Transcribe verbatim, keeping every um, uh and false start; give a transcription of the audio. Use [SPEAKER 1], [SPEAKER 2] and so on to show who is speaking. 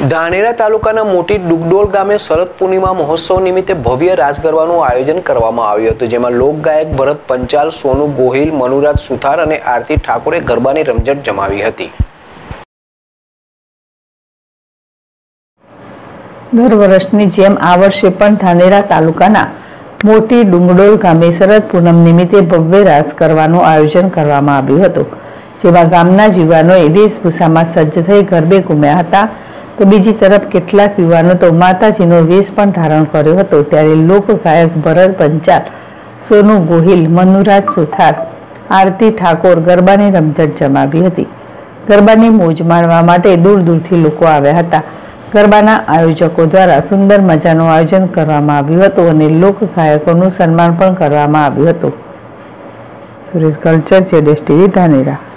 [SPEAKER 1] ધાનેરા તાલુકાના મોટી ડુગડોળ ગામે શરદ પૂર્ણિમા મહોત્સવ નિમિત્તે ભવ્ય રાસ ગરબાનું આયોજન કરવામાં આવ્યું હતું, જેમાં લોકગાયક ભરત પંચાલ, સોનુ ગોહિલ, મનુરાજ સુથાર અને આરતી ઠાકોરે ગરબાની રમઝટ જમાવી હતી.
[SPEAKER 2] દર વર્ષની જેમ આ વર્ષે પણ ધાનેરા તાલુકાના મોટી ડુંગડોળ ગામે શરદ પૂનમ નિમિત્તે ભવ્ય રાસ કરવાનું આયોજન કરવામાં આવ્યું હતું, જેમાં ગામના યુવાનોએ વેશભૂષામાં સજ્જ થઈ ગરબે ઘૂમ્યા હતા. તો બીજી તરફ કેટલાક યુવાનો તો માતાજીનો વેશ પણ ધારણ કર્યો હતો. ત્યારે લોકગાયક ભરત પંચાલ, સોનુ ગોહિલ, મનુરાજ સુથાર, આરતી ઠાકોર ગરબાની રમઝટ જમાવી હતી. ગરબાની મોજ માણવા માટે દૂર દૂરથી લોકો આવ્યા હતા. ગરબાના આયોજકો દ્વારા સુંદર મજાનું આયોજન કરવામાં આવ્યું હતું અને લોકગાયકોનું સન્માન પણ કરવામાં આવ્યું હતું. સુરેશ કલ્ચર, જેડેશ ટીવી, ધાનેરા.